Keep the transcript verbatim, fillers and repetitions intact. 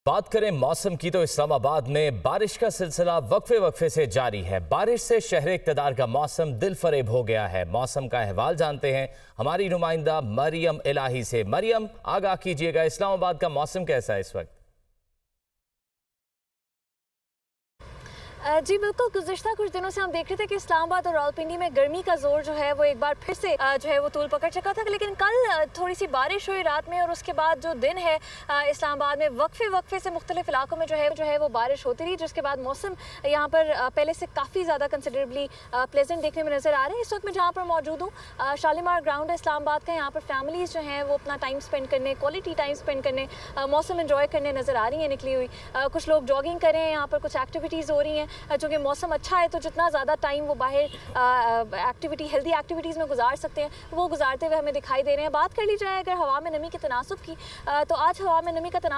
बात करें मौसम की तो इस्लामाबाद में बारिश का सिलसिला वक्फे वक्फे से जारी है। बारिश से शहर इक़्तिदार का मौसम दिल फरेब हो गया है। मौसम का अहवाल जानते हैं हमारी नुमाइंदा मरियम इलाही से। मरियम, आगाह कीजिएगा, इस्लामाबाद का मौसम कैसा है इस वक्त? जी बिल्कुल, गुज़िश्ता कुछ दिनों से हम देख रहे थे कि इस्लामाबाद और रावलपिंडी में गर्मी का जोर जो है वो एक बार फिर से जो है वो तूल पकड़ चुका था। लेकिन कल थोड़ी सी बारिश हुई रात में और उसके बाद जो दिन है इस्लामाबाद में वक्फे वक्फे से मुख्तलिफ इलाकों में जो है जो है वो बारिश होती रही, जिसके बाद मौसम यहाँ पर पहले से काफ़ी ज़्यादा कंसिडरेबली प्लेजेंट देखने में नज़र आ रहा है। इस वक्त मैं जहाँ पर मौजूद हूँ शालीमार ग्राउंड है इस्लामाबाद का। यहाँ पर फैमिलीज़ जो हैं वो अपना टाइम स्पेंड करने, क्वालिटी टाइम स्पेंड करने, मौसम इन्जॉय करने नज़र आ रही हैं निकली हुई। कुछ लोग जॉगिंग कर रहे हैं, यहाँ पर कुछ एक्टिविटीज़ हो रही हैं। चूँकि मौसम अच्छा है तो जितना ज़्यादा टाइम वो बाहर एक्टिविटी हेल्दी एक्टिविटीज़ में गुजार सकते हैं वो गुजारते हुए हमें दिखाई दे रहे हैं। बात कर ली जाए अगर हवा में नमी के तनासुब की, तो आज हवा में नमी का